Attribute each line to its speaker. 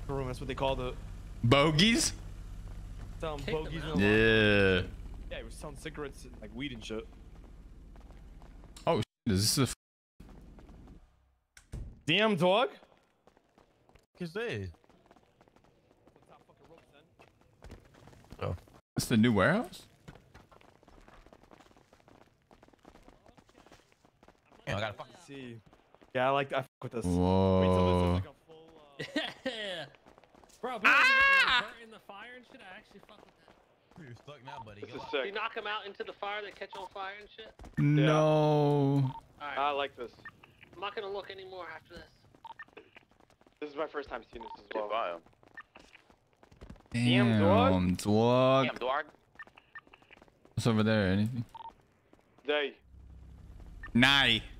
Speaker 1: room. That's what they call the
Speaker 2: Bogies?
Speaker 1: selling
Speaker 3: Kick them
Speaker 1: bogeys.
Speaker 3: out.
Speaker 1: And
Speaker 2: Yeah.
Speaker 1: yeah, he was selling cigarettes and like weed and shit.
Speaker 2: Oh, shit, is this a
Speaker 1: Damn dog.
Speaker 4: Is they?
Speaker 2: That's the new warehouse?
Speaker 4: Yeah, I gotta fucking
Speaker 1: See. Yeah, I fuck with this.
Speaker 2: Whoa.
Speaker 1: Wait till this is like a full.
Speaker 3: Yeah. Bro, people get burnt in the fire and shit. I actually fuck with that.
Speaker 4: You're stuck now, buddy.
Speaker 5: This
Speaker 4: Go
Speaker 5: is
Speaker 4: out.
Speaker 5: sick.
Speaker 6: You knock them out into the fire, they catch on fire and shit.
Speaker 2: No.
Speaker 6: Alright,
Speaker 5: I like this.
Speaker 6: I'm not gonna look anymore after this.
Speaker 5: This is my first time seeing this as well.
Speaker 1: Damn, dog.
Speaker 2: Damn, dog.
Speaker 4: Damn, dog.
Speaker 2: What's over there? Anything?
Speaker 5: They.
Speaker 2: Nye.